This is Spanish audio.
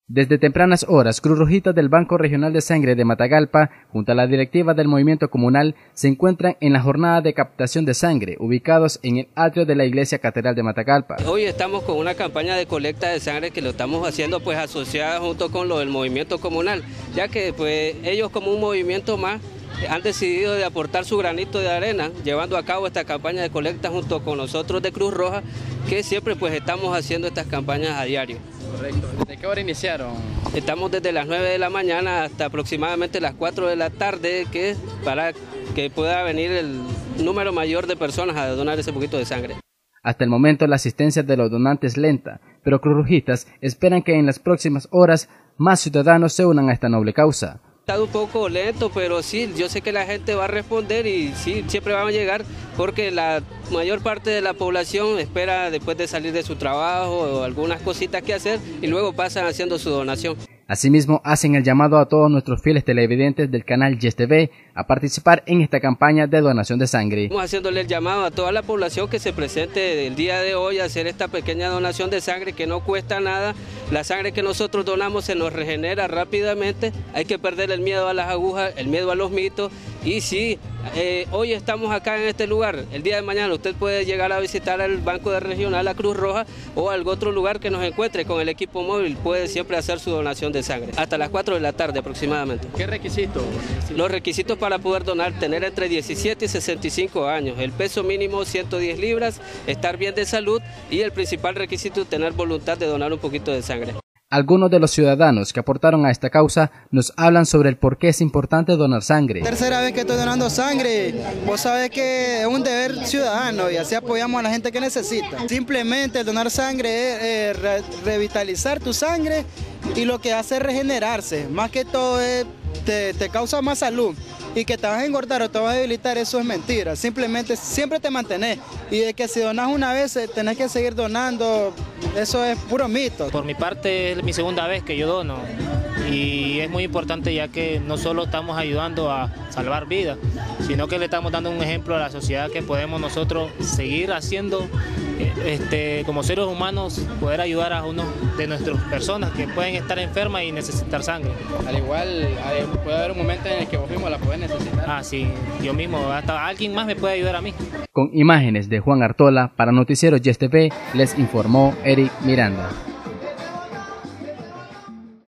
Desde tempranas horas, Cruz Rojita del Banco Regional de Sangre de Matagalpa, junto a la directiva del movimiento comunal, se encuentran en la jornada de captación de sangre, ubicados en el atrio de la Iglesia Catedral de Matagalpa. Hoy estamos con una campaña de colecta de sangre que lo estamos haciendo pues asociada junto con lo del movimiento comunal, ya que pues ellos como un movimiento más han decidido de aportar su granito de arena, llevando a cabo esta campaña de colecta junto con nosotros de Cruz Roja, que siempre pues estamos haciendo estas campañas a diario. Correcto. ¿Desde qué hora iniciaron? Estamos desde las 9 de la mañana hasta aproximadamente las 4 de la tarde, que es para que pueda venir el número mayor de personas a donar ese poquito de sangre. Hasta el momento la asistencia de los donantes es lenta, pero Cruz Rojistas esperan que en las próximas horas más ciudadanos se unan a esta noble causa. Está un poco lento, pero sí, yo sé que la gente va a responder y sí, siempre van a llegar porque la mayor parte de la población espera después de salir de su trabajo o algunas cositas que hacer y luego pasan haciendo su donación. Asimismo, hacen el llamado a todos nuestros fieles televidentes del canal Yes TV a participar en esta campaña de donación de sangre. Estamos haciéndole el llamado a toda la población que se presente el día de hoy a hacer esta pequeña donación de sangre que no cuesta nada. La sangre que nosotros donamos se nos regenera rápidamente, hay que perder el miedo a las agujas, el miedo a los mitos y sí, hoy estamos acá en este lugar, el día de mañana usted puede llegar a visitar el Banco de Regional, la Cruz Roja o algún otro lugar que nos encuentre con el equipo móvil, puede siempre hacer su donación de sangre, hasta las 4 de la tarde aproximadamente. ¿Qué requisitos? Los requisitos para poder donar, tener entre 17 y 65 años, el peso mínimo 110 libras, estar bien de salud y el principal requisito tener voluntad de donar un poquito de sangre. Algunos de los ciudadanos que aportaron a esta causa nos hablan sobre el por qué es importante donar sangre. Tercera vez que estoy donando sangre, vos sabés que es un deber ciudadano y así apoyamos a la gente que necesita. Simplemente el donar sangre es revitalizar tu sangre y lo que hace es regenerarse, más que todo te causa más salud. Y que te vas a engordar o te vas a debilitar, eso es mentira. Simplemente siempre te mantenés. Y de que si donás una vez, tenés que seguir donando, eso es puro mito. Por mi parte es mi segunda vez que yo dono. Y es muy importante ya que no solo estamos ayudando a salvar vidas, sino que le estamos dando un ejemplo a la sociedad que podemos nosotros seguir haciendo como seres humanos, poder ayudar a uno de nuestras personas que pueden estar enfermas y necesitar sangre. Al igual puede haber un momento en el que vos mismo la podés necesitar. Ah, sí, yo mismo, hasta alguien más me puede ayudar a mí. Con imágenes de Juan Artola para Noticiero Yes TV, les informó Eric Miranda.